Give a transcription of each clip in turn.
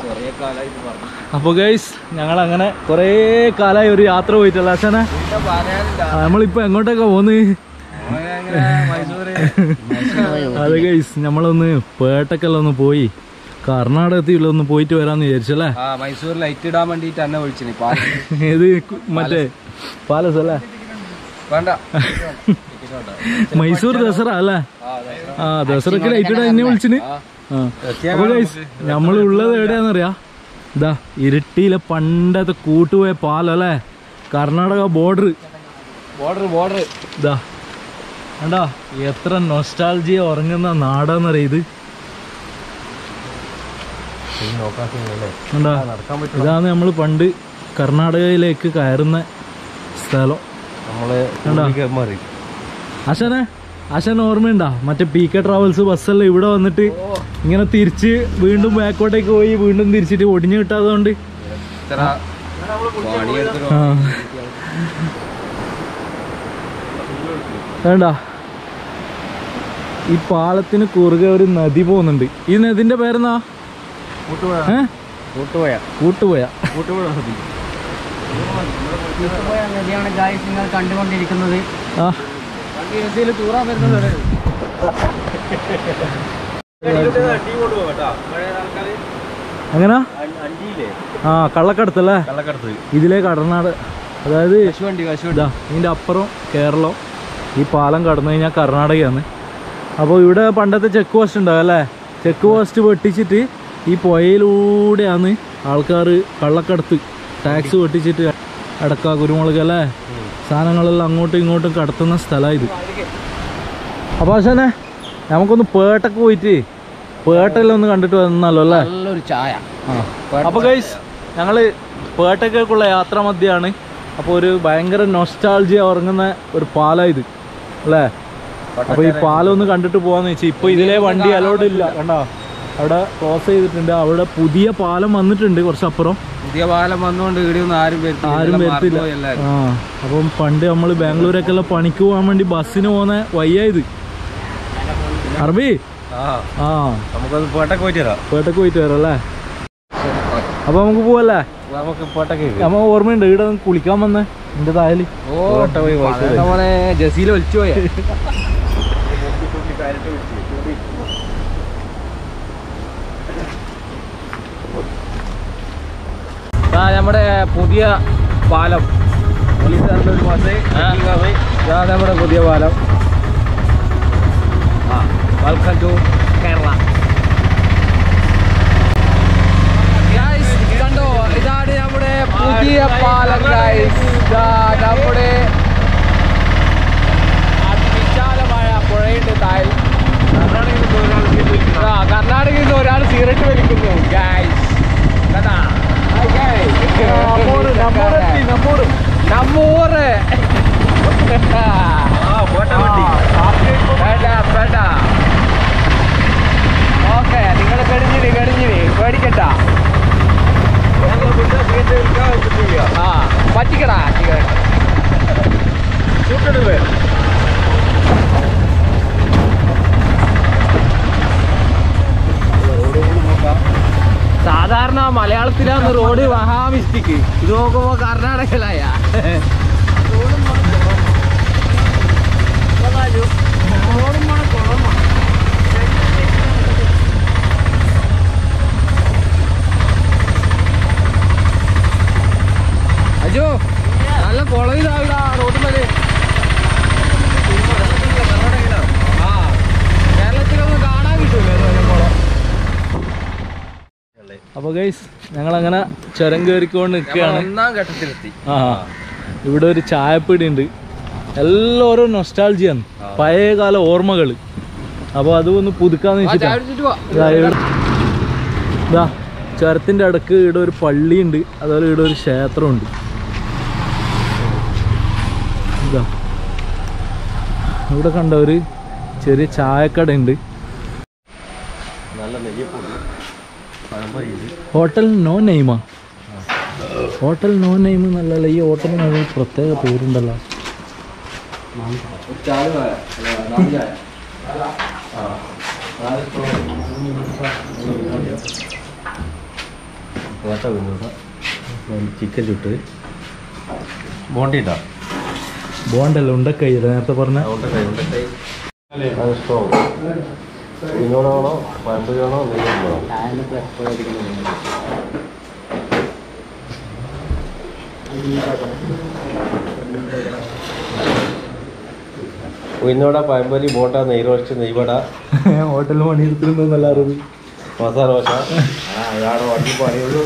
അപ്പൊ ഗൈസ് ഞങ്ങൾ അങ്ങനെ കൊറേ കാലമായി ഒരു യാത്ര പോയിട്ടല്ല അച്ഛനെ. നമ്മളിപ്പോ എങ്ങോട്ടൊക്കെ പോന്ന്? അതെ ഗൈസ്, നമ്മളൊന്ന് പേട്ടക്കെല്ലാം ഒന്ന് പോയി കർണാടകത്തിലൊന്ന് പോയിട്ട് വരാന്ന് വിചാരിച്ചല്ലേ. മൈസൂർ ലൈറ്റ് ഇടാൻ വേണ്ടിട്ട് എന്നെ വിളിച്ചിന്. ഏത് മറ്റേ പാലസ് അല്ലേ? വേണ്ട, മൈസൂർ ദസറ അല്ലേ? ആ, ദസറക്ക് ലൈറ്റ് ഇടാൻ എന്നെ വിളിച്ചിന്. അപ്പൊ ഗൈസ് നമ്മളുള്ളത് എവിടെയാന്നറിയാ? ഇതാ ഇരിട്ടിയിലെ പണ്ടത്തെ കൂട്ടുപോയ പാലം അല്ലേ? കർണാടക ബോർഡർ. ഇതാ കണ്ടാ എത്ര നൊസ്റ്റാൾജിയ ഉറങ്ങുന്ന നാടാന്നറിയ ഇത്. ഇതാണ് നമ്മൾ പണ്ട് കർണാടകയിലേക്ക് കയറുന്ന സ്ഥലം. അശന ഓർമ്മയുണ്ടാ? മറ്റേ PK ട്രാവൽസ് ബസ്സല്ലേ ഇവിടെ വന്നിട്ട് ഇങ്ങനെ തിരിച്ച് വീണ്ടും ബാക്കോട്ടേക്ക് പോയി വീണ്ടും തിരിച്ചിട്ട് ഒടിഞ്ഞു കിട്ടാത്തതുകൊണ്ട് വേണ്ട. ഈ പാലത്തിന് കുറുകെ ഒരു നദി പോകുന്നുണ്ട്. ഈ നദിന്റെ പേരെന്നാ? കൂട്ടുപോയ നദിയാണ് ഗായ്സ് നിങ്ങൾ കണ്ടുകൊണ്ടിരിക്കുന്നത്. അങ്ങനെ കള്ളക്കടത്തല്ലേ? ഇതിലെ കടനാട്, അതായത് ഇതിന്റെ അപ്പുറം കേരളം, ഈ പാലം കടന്നു കഴിഞ്ഞാൽ കർണാടകയാണ്. അപ്പോൾ ഇവിടെ പണ്ടത്തെ ചെക്ക് പോസ്റ്റ് ഉണ്ടാവും അല്ലേ? ചെക്ക് പോസ്റ്റ് വെട്ടിച്ചിട്ട് ഈ പുഴയിലൂടെയാണ് ആൾക്കാർ കള്ളക്കടത്ത് ടാക്സ് വെട്ടിച്ചിട്ട് അടക്ക, കുരുമുളക് അല്ലേ, സാധനങ്ങളെല്ലാം അങ്ങോട്ടും ഇങ്ങോട്ടും കടത്തുന്ന സ്ഥലമാണ് ഇത്. അപ്പോൾ ആശാനെ നമുക്കൊന്ന് പേട്ടക്ക് പോയിട്ട് പേട്ടെല്ലാം ഒന്ന് കണ്ടിട്ട് വന്നാലോ അല്ലേ? നല്ലൊരു ചായ. അപ്പോൾ ഗൈസ് ഞങ്ങൾ പേട്ടക്കേക്കുള്ള യാത്ര മധ്യയാണ്. അപ്പോൾ ഒരു ഭയങ്കര നൊസ്റ്റാൾജിയ ഉറങ്ങുന്ന ഒരു പാലം ഇത് അല്ലേ? അപ്പോൾ ഈ പാലം ഒന്ന് കണ്ടിട്ട് പോകാന്ന് വെച്ചാൽ ഇപ്പോൾ ഇതിലെ വണ്ടി അലോഡ് ഇല്ല. കണ്ടോ അവിടെ ക്ലോസ് ചെയ്തിട്ടുണ്ട്. അവിടെ പുതിയ പാലം വന്നിട്ടുണ്ട് കുറച്ചപ്പുറം. പുതിയ പാലം വന്നുകൊണ്ട് ഇവിടെയൊന്നും ആരും വരത്തില്ല. അപ്പം പണ്ട് നമ്മൾ ബാംഗ്ലൂരൊക്കെ എല്ലാം പണിക്ക് പോകാൻ വേണ്ടി ബസ്സിന് പോകുന്ന വയ്യായത് അറബി. നമുക്കത് പേട്ടക്ക് പോയിട്ട് വരാം അല്ലേ? അപ്പൊ നമുക്ക് പോവല്ലേ? നമ്മ ഓർമ്മയുണ്ട് ഇവിടെ കുളിക്കാൻ വന്നേ എന്റെ തായല്. ജസീൽ വലിച്ചു പോയ നമ്മുടെ പുതിയ പാലം. പോലീസുകാരുടെ ഒരു മാസം നമ്മുടെ പുതിയ പാലം. Welcome to Kerala. കണ്ടോ, ഇതാണ് നമ്മുടെ പുതിയ പാലം ഗൈസ്. നമ്മുടെ അതിവിശാലമായ പുഴയുണ്ട് താഴെ. കർണാടകയിൽ നിന്ന് ഒരാൾ സിഗരറ്റ് വലിക്കുന്നു ഗൈസ്. ഓക്കെ, നിങ്ങൾ കടിഞ്ഞിനി പേടിക്കട്ട. പറ്റിക്കടാ സാധാരണ മലയാളത്തിലാണ് റോഡ് മഹാമിസ്റ്റിക്ക്. ഇത് നോക്കുമ്പോ കർണാടകയിലായ അജോ നല്ല കുളവിലാവില്ല റോഡ് മേലെ. കേരളത്തിലൊന്നും കാണാൻ കിട്ടൂല കുളം. അപ്പൊ ഗൈസ് ഞങ്ങളങ്ങനെ ചുരം കയറിക്കൊണ്ട് നിൽക്കുകയാണ്. ഒന്നാം ഘട്ടത്തിലെത്തി. ഇവിടെ ഒരു ചായപ്പീടി ഉണ്ട്. എല്ലാം ഓരോ നൊസ്റ്റാൾജിയാണ്, പഴയകാല ഓർമ്മകൾ. അപ്പോൾ അതൊന്ന് പുതുക്കാന്ന് വെച്ചിട്ടാ. ഇതാ ചുരത്തിൻ്റെ അടുക്ക് ഇവിടെ ഒരു പള്ളിയുണ്ട്, അതുപോലെ ഇവിടെ ഒരു ക്ഷേത്രമുണ്ട്. ഇതാ ഇവിടെ കണ്ട ഒരു ചെറിയ ചായക്കട ഉണ്ട്. Hotel no name. Hotel no name നല്ലല്ല. ഈ ഹോട്ടലിന് പ്രത്യേക പേരുണ്ടല്ലോ. ചിക്കൻ ചുട്ട് ബോണ്ടിട്ടാ ബോണ്ടല്ല ഉണ്ടക്കൈ നേരത്തെ പറഞ്ഞ അത് സ്ട്രോങ് ഇതിനോടാണോ പഴമ്പൊരിയാണോ നെയ്യാണോ ഉന്നോട പഴമ്പൊരി ബോണ്ട നെയ് റോസ്റ്റ് നെയ്വട ഹോട്ടലിൽ പണിയെടുത്തിട്ടുണ്ടെന്നല്ല അറിവ് മസാല ദോശ അതാണ് വണ്ടി പണിയുള്ളൂ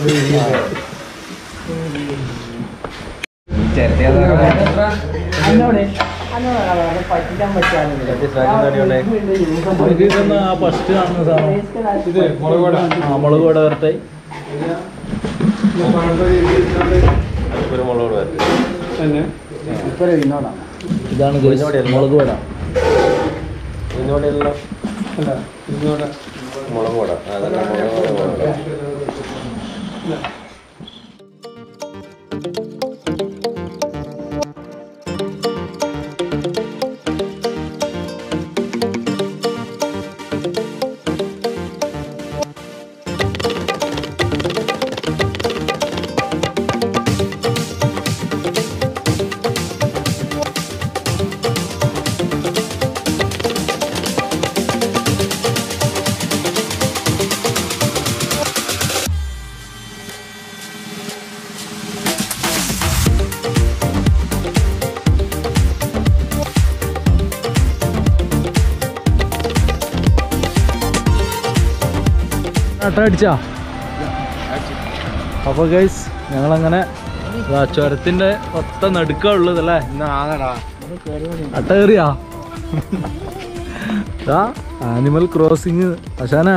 പറ്റിക്കാൻ പറ്റാതെ ഫസ്റ്റ് കാണുന്ന സാധനം മുളക് വട വരട്ടെ മുളക് വരട്ടെ ഇതാണ് മുളക് വട ഇതിനോടെല്ലാം മുളക് വട അതല്ല മുളക് വട അടിച്ചാ അപ്പൊ ഗൈസ് ഞങ്ങളങ്ങനെ ചുരത്തിന്റെ ഒത്ത നടുക്കാ ഉള്ളതല്ലേ അട്ട കയറിയാ ആനിമൽ ക്രോസിങ് അശാന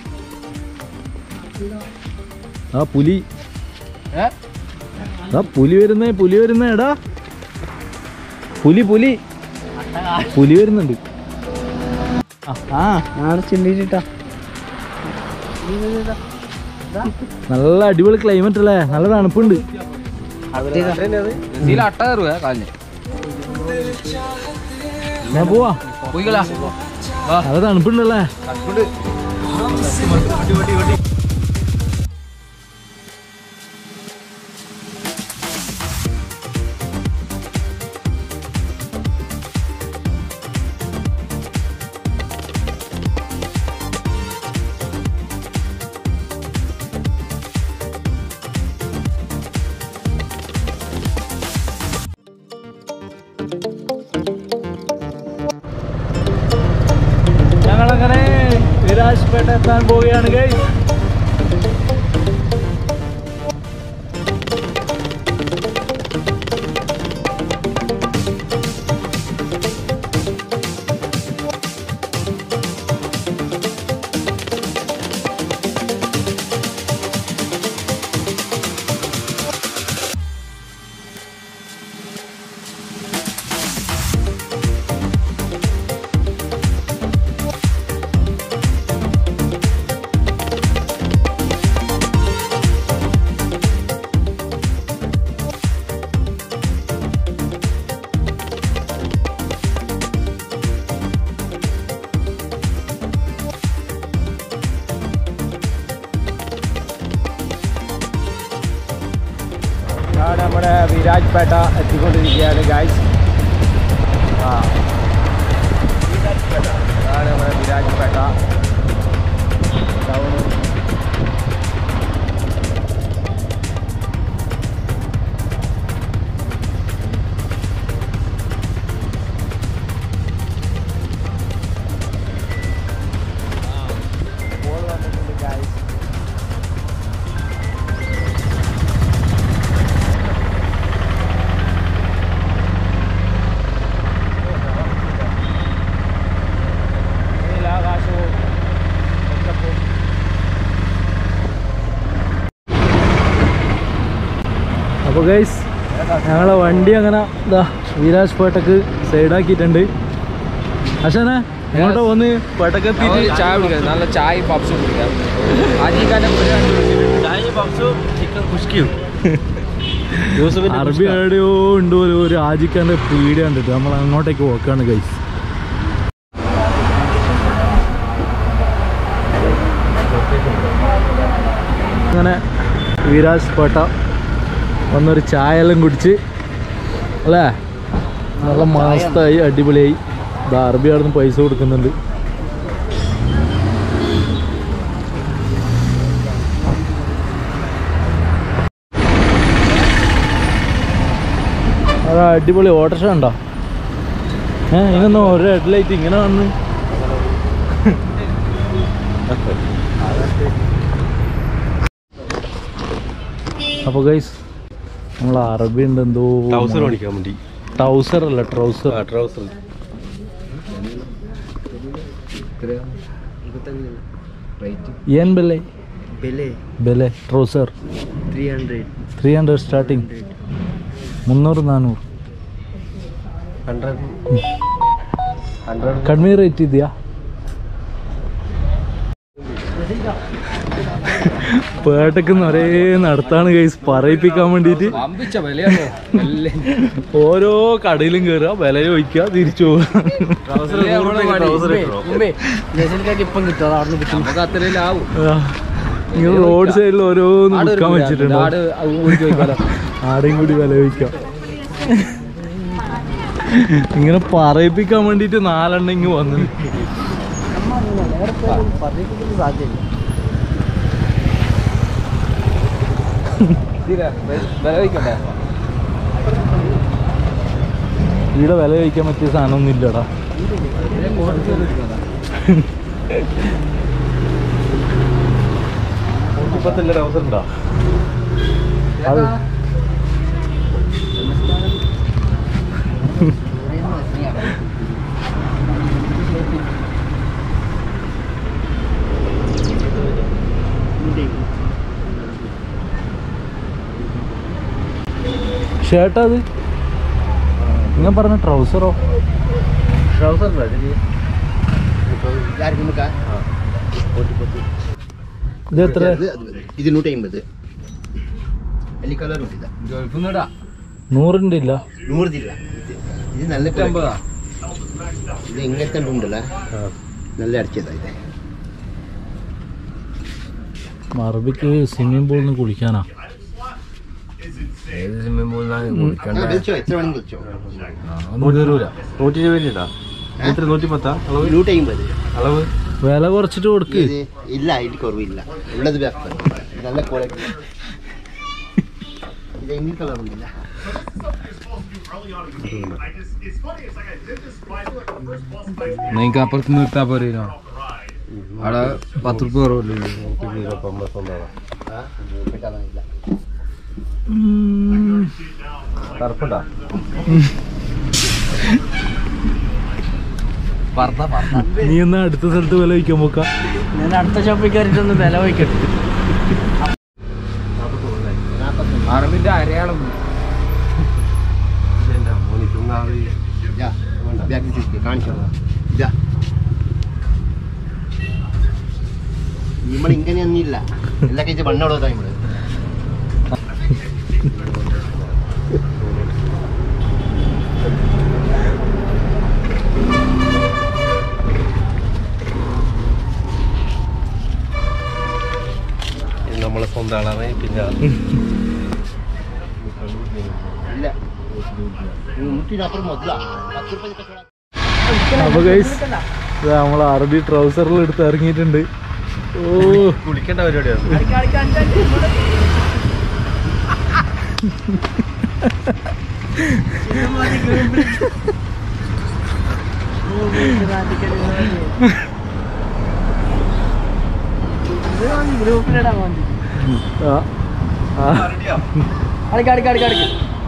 പുലി പുലി വരുന്നേ എടാ പുലി വരുന്നുണ്ട് ചിന്തിച്ചിട്ടാ നല്ല അടിപൊളി ക്ലൈമറ്റ് അല്ലേ നല്ല തണുപ്പുണ്ട് അട്ട കയറുവേ കാലിന് ഞാൻ പോവാ പോയിക്കളാ നല്ല തണുപ്പുണ്ടല്ലേ ഞങ്ങളങ്ങനെ വിരാജ്പേട്ട എത്താൻ പോവുകയാണ് ഗൈസ്. നമ്മുടെ വിരാജ്പേട്ട എത്തിക്കൊണ്ടിരിക്കുകയാണ് ഗൈസ്. അതാണ് നമ്മുടെ വിരാജ്പേട്ട ടൗൺ. വന്നിട്ടുണ്ട് ഗൈസ്. അപ്പോൾ ഗൈസ് ഞങ്ങളെ വണ്ടി അങ്ങനെ ഇതാ വിരാജ്പേട്ടക്ക് സൈഡാക്കിയിട്ടുണ്ട്. അശാനെ എങ്ങോട്ടാ പോന്ന്? പേട്ടക്കെത്തിയിട്ട് ചായ കുടിക്കാം, നല്ല ചായ പപ്സും കുടിക്കാം. അറബി എവിടെയോ ഉണ്ട് പോലെ ഒരു ആജിക്കാൻ്റെ പീടിയ കണ്ടിട്ട് നമ്മൾ അങ്ങോട്ടേക്ക് പോക്കാണ് ഗൈസ്. അങ്ങനെ വിരാജ് പേട്ട വന്നൊരു ചായ എല്ലാം കുടിച്ച് അല്ലേ, നല്ല മാസത്തായി, അടിപൊളിയായി. അറബി അവിടെ നിന്ന് പൈസ കൊടുക്കുന്നുണ്ട്. അതാ അടിപൊളി ഓട്ടോറിക്ഷ ഉണ്ടോ? ഇങ്ങനെ ഒരു ഹെഡ്ലൈറ്റ് ഇങ്ങനെ വന്ന്. അപ്പോൾ ഗൈസ് നമ്മൾ അറബി ഉണ്ട് എന്തോ ട്രൗസർ അല്ല ട്രൗസർ ಏನ್ ಬೆಲೆ ಬೆಲೆ ಟ್ರೌಸರ್ 300 ಸ್ಟಾರ್ಟಿಂಗ್ 300-400 ಕಡಿಮೆ ರೇಟ್ ಇದೆಯಾ? പേട്ടക്ക് ഒരേ നടത്താണ് ഗൈസ് പറയിപ്പിക്കാൻ വേണ്ടിട്ട്. ഓരോ കടയിലും കയറുക, വില ചോദിക്കുക, തിരിച്ചു പോവുക. നിങ്ങൾ റോഡ് സൈഡിൽ ഓരോന്ന് വിൽക്കാൻ വെച്ചിട്ടുണ്ട്. ആടെയും കൂടി വില ചോദിക്കാം. ഇങ്ങനെ പറയിപ്പിക്കാൻ വേണ്ടിട്ട് 4 എണ്ണം ഇങ്ങ് വന്നു. ഇവിടെ വില കഴിക്കാൻ പറ്റിയ സാധനമൊന്നും ഇല്ലടാ. ഉണ്ടോ ഷർട്ടാ അത്? നിങ്ങൾ പറഞ്ഞ ട്രൗസറോ? ഇത് എത്ര? ഇത് 150. 100ന്റെ ഇല്ല, 100 ഇല്ല. ഇത് നല്ല ഇത് ഇങ്ങനത്തെ ഉണ്ടല്ലോ, നല്ല അടിച്ചതാ. ഇത് അറബിക്ക് സ്വിമ്മിംഗ് പൂളിൽ കുളിക്കാനാ. വിളിച്ചോ, എത്ര വേണം വിളിച്ചോ. 150 അളവ് വില കുറച്ചിട്ട് കൊടുക്ക്. ഇല്ല, ഇതിൽ കുറവില്ല. ഉള്ളത് നല്ല ക്വാളിറ്റി. ഇത് ഇങ്ങനെ കളർ ഉണ്ടല്ല. നിങ്ങൾക്ക് അപ്പുറത്ത് നിർത്താൻ പോരോ? അവിടെ 10 രൂപ കുറവില്ല. നീ എന്നാ അടുത്ത സ്ഥലത്ത് വില വയ്ക്കാൻ പോക്ക? ഞാൻ അടുത്ത ഷോപ്പിൽ കയറിയിട്ടൊന്ന് വില വയ്ക്കട്ടെ. അറബിന്റെ അരയാളം നമ്മൾ ഇങ്ങനെയൊന്നും ഇല്ല. എല്ലാ കഴിച്ച മണ്ണോടോ നമ്മള്. നമ്മളെ സ്വന്തം ആളാണ്. പിന്നെ അപ്പൊ ഗൈസ് നമ്മൾ അറബി ട്രൗസറിൽ എടുത്ത് ഇറങ്ങിയിട്ടുണ്ട്. ഓ കുളിക്കേണ്ട പരിപാടിയാണ്. ഗ്രൂപ്പിലിടാൻ വേണ്ടി അടുക്കടുക്കടുക്കടുക്ക്.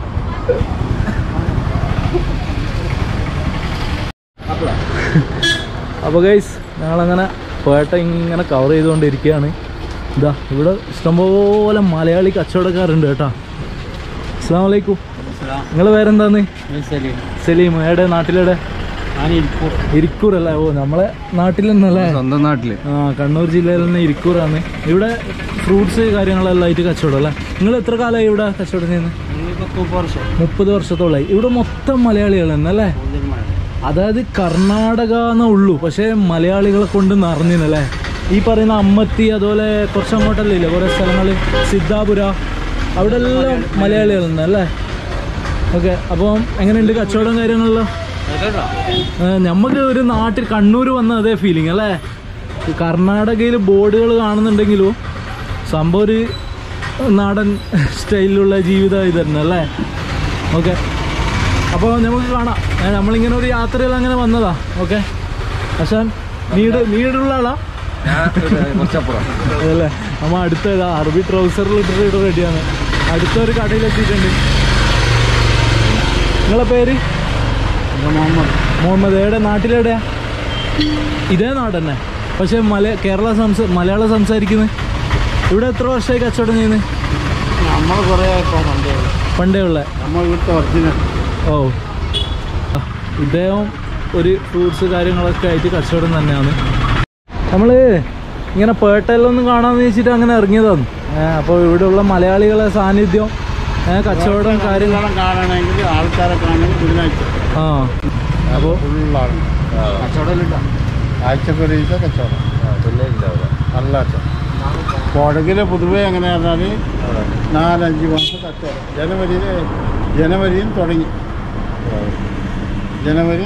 അപ്പോൾ ഗൈസ് ഞങ്ങളങ്ങനെ പേട്ട ഇങ്ങനെ കവർ ചെയ്തുകൊണ്ടിരിക്കുകയാണ്. ഇതാ ഇവിടെ ഇഷ്ടംപോലെ മലയാളി കച്ചവടക്കാരുണ്ട് കേട്ടോ. അസ്സലാമു അലൈക്കും. നിങ്ങൾ പേരെന്താന്ന്? സലീം. എവിടെ? നാട്ടിലെവിടെ? ഇരിക്കൂർ അല്ലേ? ഓ നമ്മളെ നാട്ടിൽ നിന്നല്ലേ? സ്വന്തം നാട്ടില്. കണ്ണൂർ ജില്ലയിൽ തന്നെ ഇരിക്കൂറാണ്. ഇവിടെ ഫ്രൂട്ട്സ് കാര്യങ്ങളെല്ലാം ആയിട്ട് കച്ചവടം അല്ലേ? നിങ്ങൾ എത്ര കാലമായി ഇവിടെ കച്ചവടം ചെയ്യുന്നത്? 30 വർഷത്തോളമായി. ഇവിടെ മൊത്തം മലയാളികൾ എന്നല്ലേ? അതായത് കർണാടക എന്നേ ഉള്ളൂ, പക്ഷേ മലയാളികളെ കൊണ്ട് നിറഞ്ഞിനല്ലേ? ഈ പറയുന്ന അമ്മത്തി അതുപോലെ കുറച്ചങ്ങോട്ടല്ലേ ഇല്ലേ കുറേ സ്ഥലങ്ങൾ, സിദ്ധാപുര, അവിടെ എല്ലാം മലയാളികളുണ്ട് അല്ലേ? ഓക്കെ. അപ്പം എങ്ങനെയുണ്ട് കച്ചവടം കാര്യങ്ങളെല്ലാം? നമുക്ക് ഒരു നാട്ടിൽ കണ്ണൂർ വന്ന അതേ ഫീലിംഗ് അല്ലേ? കർണാടകയിൽ ബോർഡുകൾ കാണുന്നുണ്ടെങ്കിലും സംഭവം ഒരു നാടൻ സ്റ്റൈലിലുള്ള ജീവിതം ഇത് തന്നെ അല്ലേ? ഓക്കെ. അപ്പോൾ നമുക്ക് കാണാം. നമ്മളിങ്ങനെ ഒരു യാത്രയിൽ അങ്ങനെ വന്നതാ. ഓക്കെ. പക്ഷേ നീടുള്ള ആളാ അതല്ലേ? നമ്മൾ അടുത്ത അറബി ട്രൗസറിൽ ഇട്ടിട്ട് റെഡിയാണ്. അടുത്തൊരു കടയിലെത്തിയിട്ടുണ്ട്. നിങ്ങളെ പേര്? മുഹമ്മദ്. എവിടെ? നാട്ടിലെവിടെയാ? ഇതേ നാട് തന്നെ, പക്ഷെ മലയാളം സംസാരിക്കുന്നത്. ഇവിടെ എത്ര വർഷമായി കച്ചവടം ചെയ്യുന്നത്? നമ്മൾ കുറേ പണ്ടേ ഉള്ള നമ്മൾ ഇവിടുത്തെ ഒറിജിനൽ. ഓ, ഇദ്ദേഹം ഒരു ഫ്രൂട്ട്സ് കാര്യങ്ങളൊക്കെ ആയിട്ട് കച്ചവടം തന്നെയാണ്. നമ്മൾ ഇങ്ങനെ പേട്ടയിലൊന്നും കാണാമെന്ന് വെച്ചിട്ട് അങ്ങനെ ഇറങ്ങിയതാണ്. അപ്പോൾ ഇവിടെയുള്ള മലയാളികളെ സാന്നിധ്യം, കച്ചവടം കാര്യങ്ങളും കാണണമെങ്കിൽ ആൾക്കാരെ കാണണമെങ്കിൽ ബുധനാഴ്ച. ആ, അപ്പോൾ ഫുള്ളാണ് കച്ചവടമില്ല. ആഴ്ചക്ക് ഒരു ദിവസം കച്ചവടം നല്ല കച്ചവടം. കൊടകിൽ പൊതുവെ എങ്ങനെ പറഞ്ഞാൽ 4-5 മാസം കച്ചവടം. ജനുവരിയിൽ തുടങ്ങി. ജനുവരി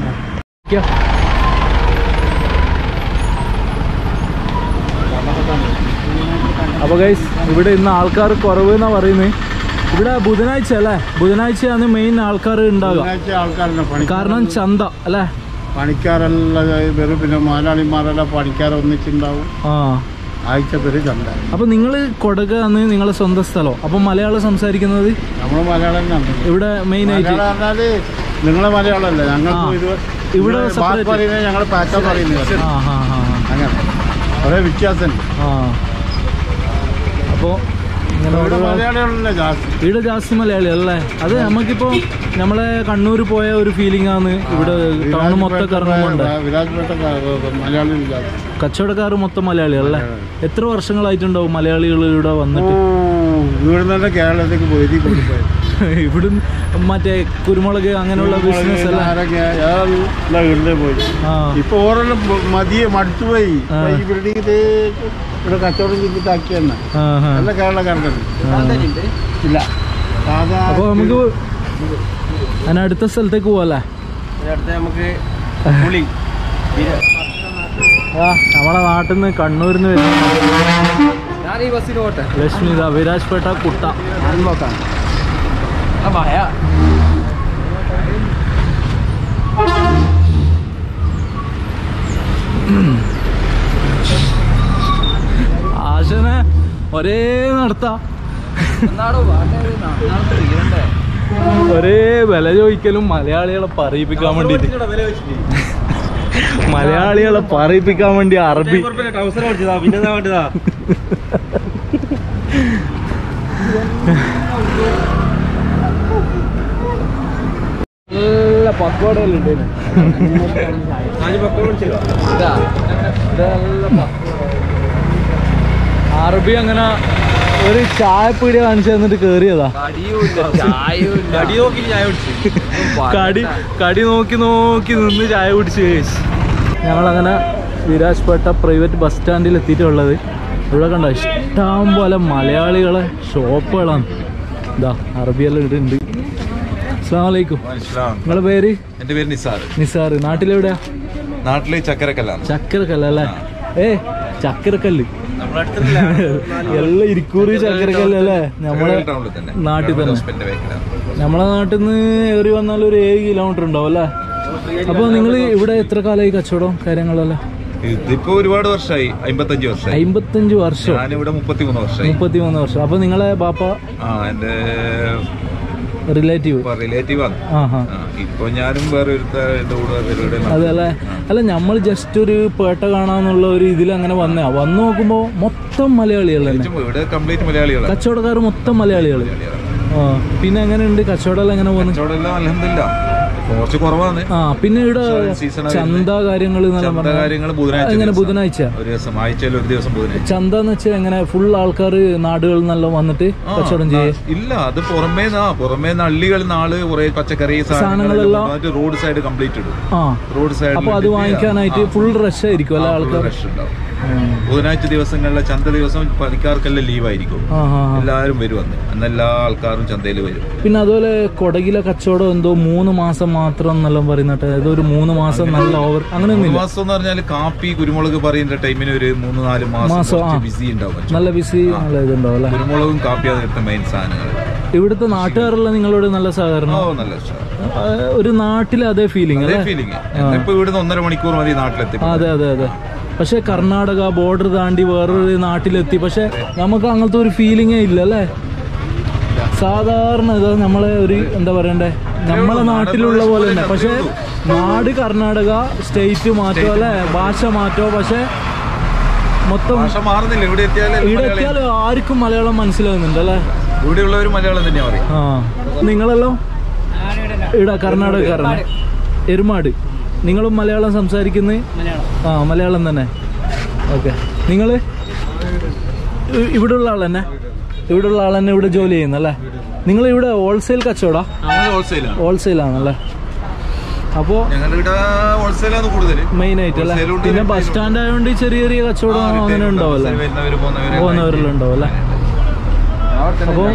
അപ്പോൾ ഗൈസ് ഇവിടെ ഇന്ന് ആൾക്കാർ കുറവ് എന്നാണ് പറയുന്നത്. ഇവിടെ ബുധനാഴ്ച അല്ലേ? ബുധനാഴ്ചയാണ് മെയിൻ ആൾക്കാർ ഉണ്ടാകുക. കാരണം ചന്ത അല്ലേ? പണിക്കാരെല്ലാം വരും. പിന്നെ മലയാളിമാരെല്ലാം പണിക്കാരൊന്നിച്ചുണ്ടാവും. ആ, ആഴ്ചക്കൊരു ചന്ത. അപ്പോൾ നിങ്ങൾ കൊടകാണ് നിങ്ങളെ സ്വന്തം സ്ഥലം. അപ്പോൾ മലയാളം സംസാരിക്കുന്നത്? നമ്മൾ മലയാളം തന്നെ ഇവിടെ മെയിൻ ആയിട്ട്. പറഞ്ഞാല് നിങ്ങളെ മലയാളമല്ലേ? ഞങ്ങൾക്ക് ഇവിടെ പറയുന്നത് ഞങ്ങൾ പാറ്റ പറയുന്നത്. അങ്ങനെ കുറേ വ്യത്യാസമുണ്ട്. ആ, അപ്പോൾ മലയാളികളല്ലേ ജാസ്തി. ഇവിടെ ജാസ്തി മലയാളി അല്ലേ? അത് നമുക്കിപ്പോൾ നമ്മളെ കണ്ണൂർ പോയ ഒരു ഫീലിംഗ് ആണ്. ഇവിടെ ടൗൺ മൊത്തം കറങ്ങുന്നുണ്ട്. മലയാളി കച്ചവടക്കാർ മൊത്തം മലയാളി അല്ലേ? എത്ര വർഷങ്ങളായിട്ടുണ്ടാവും മലയാളികൾ ഇവിടെ വന്നിട്ട്? ഇവിടുന്ന് തന്നെ കേരളത്തേക്ക് പോയി ഇവിടുന്ന് മറ്റേ കുരുമുളക് അങ്ങനെയുള്ള ബിസിനസ് അല്ലേ? പോയി. ഇപ്പൊ ഓരോന്നും മടുത്തുപോയി. ഈ ബിൽഡിംഗ് ഇവിടെ കച്ചവടം ചെയ്തിട്ടാക്കി തന്നെ നല്ല കേരളക്കാർക്കുണ്ട്. ഇല്ല. അപ്പൊ നമുക്ക് അതിന് അടുത്ത സ്ഥലത്തേക്ക് പോവല്ലേ? നമുക്ക് നമ്മളെ നാട്ടിൽ നിന്ന് കണ്ണൂരിൽ നിന്ന് വരുന്ന ലക്ഷ്മി വിരാജ്പേട്ട കുട്ട ആശനെ ഒരേ നടത്ത ഒരേ വില ചോദിക്കലും മലയാളികളെ പറയിപ്പിക്കാൻ വേണ്ടിട്ട്. മലയാളികളെ പറയിപ്പിക്കാൻ വേണ്ടി അറബി നല്ല പക്കോടയിലുണ്ട്. അറബി അങ്ങനെ ഒരു ചായപ്പീടിയ കാണിച്ചു തന്നിട്ട് കേറിയതാ. കടി നോക്കി നിന്ന് ചായ കുടിച്ച്. ഞങ്ങളങ്ങനെ വിരാജ്പേട്ട പ്രൈവറ്റ് ബസ് സ്റ്റാൻഡിൽ എത്തിയിട്ടുള്ളത്. ഇവിടെ കണ്ട ഇഷ്ടം പോലെ മലയാളികളെ ഷോപ്പുകളാണ്. ഇതാ അറബിയെല്ലാം ഇവിടെ ഉണ്ട്. അസ്സലാമു അലൈക്കും. നിങ്ങളുടെ പേര്? എന്റെ പേര് നിസാർ. നിസാർ. നാട്ടിലെവിടെയാ? നാട്ടില് ചക്കരക്കല്ലാണ്. ചക്കരക്കല്ല് അല്ലേ? ചക്കരക്കല്ല് എല്ലാം ഇരിക്കൂറി ചക്കരക്കല്ല് അല്ലേ? നമ്മളെ നാട്ടിൽ തന്നെ. നമ്മളെ നാട്ടിൽ നിന്ന് ഏറി വന്നാൽ ഒരു 7 കിലോമീറ്റർ ഉണ്ടാവും അല്ലേ? അപ്പൊ നിങ്ങൾ ഇവിടെ എത്ര കാലമായി കച്ചവടം കാര്യങ്ങളല്ലേ? ഇതിപ്പോ ഒരുപാട് വർഷമായി. 55 വർഷം. 55 വർഷം. ഞാനിവിടെ 33 വർഷമായി. 33 വർഷം. അപ്പൊ നിങ്ങളെ ബാപ്പ? എന്റെ റിലേറ്റീവ് ആണ്. ഇപ്പൊ ഞാനും വേറെ അതല്ലേ? അല്ല, നമ്മൾ ജസ്റ്റ് ഒരു പേട്ട കാണാന്നുള്ള ഒരു ഇതിൽ അങ്ങനെ വന്നു നോക്കുമ്പോ മൊത്തം മലയാളികൾ തന്നെ. ഇവിടെ കംപ്ലീറ്റ് മലയാളികളാണ്. കച്ചവടക്കാർ മൊത്തം മലയാളികൾ. പിന്നെ എങ്ങനെയുണ്ട് കച്ചവടം? എങ്ങനെ പോകുന്നു? അൽഹംദുലില്ലാ കുറച്ച് കുറവാണ്. പിന്നെ ഇവിടെ ചന്ത കാര്യങ്ങൾ ബുധനാഴ്ച ചന്ത എന്ന് വെച്ചാൽ എങ്ങനെ ഫുൾ ആൾക്കാർ നാടുകളിൽ നിന്നെല്ലാം വന്നിട്ട് കച്ചവടം ചെയ്യും? ഇല്ല, അത് പുറമേ ഹള്ളികളിൽ നാള് കുറെ പച്ചക്കറി സാധനങ്ങളെല്ലാം റോഡ് സൈഡ് കംപ്ലീറ്റ് ഇടും. Road side. അപ്പൊ അത് വാങ്ങിക്കാനായിട്ട് ഫുൾ റഷ് ആയിരിക്കും അല്ലെ ആൾക്കാർ? ബുധനാഴ്ച ദിവസങ്ങളിലെ ചന്ത ദിവസം പണിക്കാർക്കെല്ലാം ലീവായിരിക്കും. എല്ലാവരും വരും അന്ന് എല്ലാ ആൾക്കാരും ചന്തയിൽ വരും. പിന്നെ അതുപോലെ കൊടകിലെ കച്ചവടം എന്തോ 3 മാസം മാത്രം എന്നെല്ലാം പറയുന്നിട്ട് ഏതോ ഒരു 3 മാസം നല്ല ഓവർ അങ്ങനെ 3 മാസം എന്ന് പറഞ്ഞാൽ കാപ്പി കുരുമുളക് പറയുന്ന ടൈമിന് ഒരു 3-4 മാസം ബിസി ഉണ്ടാവും. നല്ല ബിസി നല്ല ഇതുണ്ടാവും അല്ലെ. കുരുമുളകും കാപ്പി അതൊക്കെ മെയിൻ സാധനങ്ങൾ. ഇവിടുത്തെ നാട്ടുകാരെല്ലാം നിങ്ങളോട് നല്ല സഹകരണം. നല്ല ഒരു നാട്ടിലെ അതേ ഫീലിംഗ് അല്ലേ? ഇപ്പൊ ഇവിടുന്ന് 1.5 മണിക്കൂർ മതി നാട്ടിലെത്തി. അതെ അതെ അതെ. പക്ഷെ കർണാടക ബോർഡർ താണ്ടി വേറൊരു നാട്ടിലെത്തി. പക്ഷെ നമുക്ക് അങ്ങനത്തെ ഒരു ഫീലിംഗേ ഇല്ല അല്ലേ? സാധാരണ ഇത് നമ്മളെ ഒരു എന്താ പറയണ്ടേ, നമ്മളെ നാട്ടിലുള്ള പോലെ തന്നെ. പക്ഷെ നാട് കർണാടക, സ്റ്റേറ്റ് മാറ്റോ അല്ലെ, ഭാഷ മാറ്റോ. പക്ഷെ മൊത്തം മാറുന്നില്ല. ഇവിടെ എത്തിയാൽ ആർക്കും മലയാളം മനസ്സിലാകുന്നുണ്ട് അല്ലെ? ഇവിടെയുള്ളവർ മലയാളം തന്നെയാ പറയും. നിങ്ങളെല്ലാം ഇവിടെ കർണാടകക്കാരനെ, എരുമാട്. നിങ്ങളും മലയാളം സംസാരിക്കുന്നത്? മലയാളം തന്നെ. ഓക്കെ. നിങ്ങൾ ഇവിടെയുള്ള ആൾ തന്നെ? ഇവിടെയുള്ള ആൾ തന്നെ ഇവിടെ ജോലി ചെയ്യുന്നല്ലേ? നിങ്ങൾ ഇവിടെ ഹോൾസെയിൽ കച്ചവടാ? ഹോൾസെയിലാണല്ലേ? അപ്പോൾ മെയിൻ ആയിട്ട് അല്ലേ? പിന്നെ ബസ് സ്റ്റാൻഡ് ആയതുകൊണ്ട് ചെറിയ ചെറിയ കച്ചവടം അങ്ങനെ ഉണ്ടാവല്ലേ? പോകുന്നവരെല്ലാം ഉണ്ടാവല്ലേ? അപ്പോൾ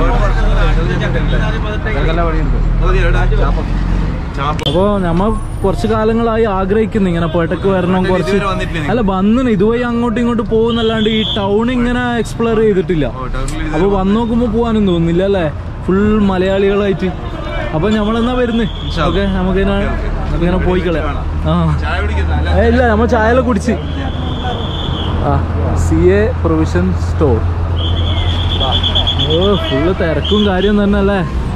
അപ്പോൾ നമ്മ കുറച്ച് കാലങ്ങളായി ആഗ്രഹിക്കുന്നു ഇങ്ങനെ പേട്ടക്ക് വരണം. കുറച്ച് അല്ല വന്നിന് ഇതുവഴി അങ്ങോട്ടും ഇങ്ങോട്ടും പോകുന്നല്ലാണ്ട് ഈ ടൗൺ ഇങ്ങനെ എക്സ്പ്ലോർ ചെയ്തിട്ടില്ല. അപ്പോൾ വന്ന് നോക്കുമ്പോൾ പോകാനും തോന്നുന്നില്ല അല്ലേ? ഫുൾ മലയാളികളായിട്ട്. അപ്പൊ നമ്മളെന്നാ വരുന്നത്? ഓക്കെ, നമുക്കിങ്ങനെ ഇങ്ങനെ പോയി കളയാം. ഇല്ല, നമ്മൾ ചായയെല്ലാം കുടിച്ച്. CA provision store. ഫുള്ള് തിരക്കും കാര്യം തന്നെ അല്ലേ?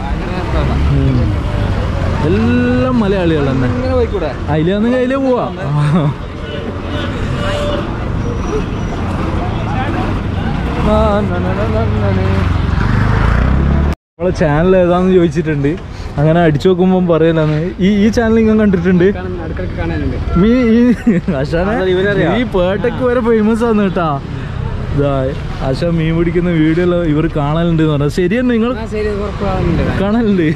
എല്ലാം മലയാളികൾ തന്നെ. അതിലൊന്നും കയ്യിലേ പോവാ. നമ്മളെ ചാനൽ ഏതാന്ന് ചോദിച്ചിട്ടുണ്ട്. അങ്ങനെ അടിച്ചു നോക്കുമ്പോൾ പറയലാന്ന്. ഈ ചാനൽ ഇങ്ങനെ കണ്ടിട്ടുണ്ട്? ഈ പേട്ടക്ക് വരെ ഫേമസ് ആണ് കേട്ടാ. ആശ മീൻ പിടിക്കുന്ന വീഡിയോ ഇവർ കാണലുണ്ട് എന്ന് പറഞ്ഞാൽ ശരിയെന്ന് നിങ്ങൾ കാണലുണ്ട്.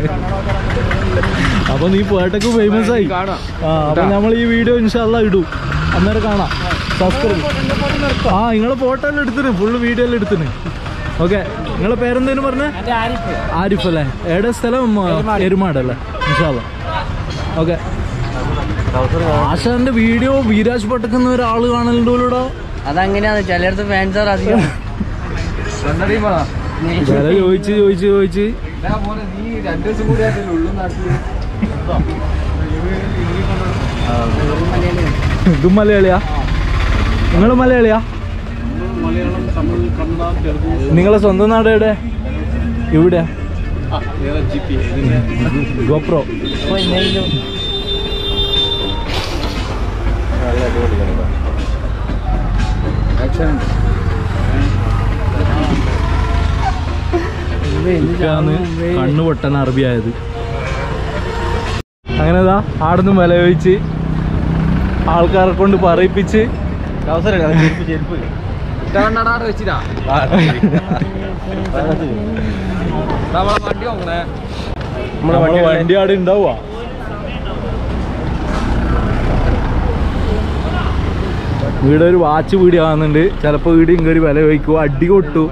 അപ്പൊ നീ പേട്ടക്ക് ഫേമസ് ആയി. അപ്പൊ നമ്മൾ ഈ വീഡിയോ ഇൻഷാല്ലാ ഇടും, അന്നേരം കാണാം. സബ്സ്ക്രൈബ്. നിങ്ങളെ ഫോട്ടോ എല്ലാം എടുത്തിന്, ഫുള്ള് വീഡിയോ എല്ലാം എടുത്തിന്. ഓക്കെ. നിങ്ങളെ പേരെന്തേലും പറഞ്ഞേ? ആരിഫ് അല്ലേ? എവിടെ സ്ഥലം? എരുമാടല്ലേ? ഇൻഷാല്ലാ. ഓക്കെ. ആശാന്റെ വീഡിയോ വീരാജ് പട്ടക്കുന്ന ഒരാള് കാണലുണ്ടോലൂടാ. അതങ്ങനെയാണ്, ചിലടത്ത് ഫാൻസാർ അധികം. ചോദിച്ച് ഇതും മലയാളിയാ? നിങ്ങളും മലയാളിയാ? നിങ്ങളെ സ്വന്തം നാട് എവിടെ? ഇവിടെയാ? ഗോപ്രോ. കണ്ണു പൊട്ടൻ അറബിയായത്. അങ്ങനെതാ ആടുന്ന് വില ചോദിച്ച് ആൾക്കാരെ കൊണ്ട് പറയിപ്പിച്ച് വണ്ടി ആട് ഉണ്ടാവുക. വീട് ഒരു വാച്ച് വീഡിയോ ആകുന്നുണ്ട്. ചിലപ്പോ വീടും കയറി വില ചോദിക്കുവോ, അടി കൊട്ടു.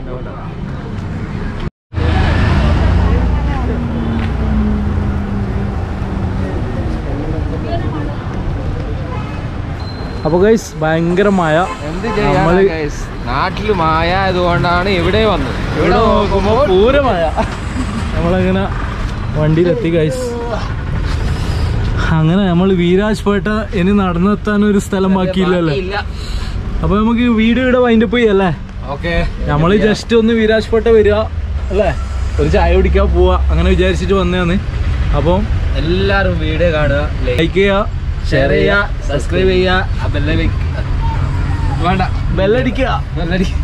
അപ്പൊ ഗൈസ് ഭയങ്കര മഴ. നാട്ടില് മഴ ആയതുകൊണ്ടാണ് ഇവിടെ വന്നത്. ഇവിടെ നോക്കുമ്പോ പൂര മഴ. നമ്മളങ്ങനെ വണ്ടിയിലെത്തി ഗൈസ്. അങ്ങനെ നമ്മൾ വീരാജ് പേട്ട ഇനി നടന്നെത്താൻ ഒരു സ്ഥലം ബാക്കിയില്ലല്ലേ? അപ്പൊ നമുക്ക് വീഡിയോ ഇവിടെ വൈൻഡപ്പ് ചെയ്യല്ലേ? നമ്മള് ജസ്റ്റ് ഒന്ന് വീരാജ് പേട്ട വരിക അല്ലേ, ഒരു ചായ കുടിക്കാൻ പോവാ, അങ്ങനെ വിചാരിച്ചിട്ട് വന്നതാണ്. അപ്പം എല്ലാരും വീഡിയോ കാണുക, ലൈക്ക് ചെയ്യുക, ഷെയർ ചെയ്യുക, സബ്സ്ക്രൈബ് ചെയ്യുക, വേണ്ട ബെല്ലടിക്കുക.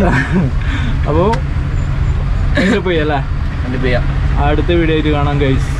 അപ്പോ വൈൻഡപ്പ് ചെയ്യല്ലേ? വൈൻഡപ്പ് ചെയ്യാം. അടുത്ത വീഡിയോ ആയിട്ട് കാണാം ഗൈസ്.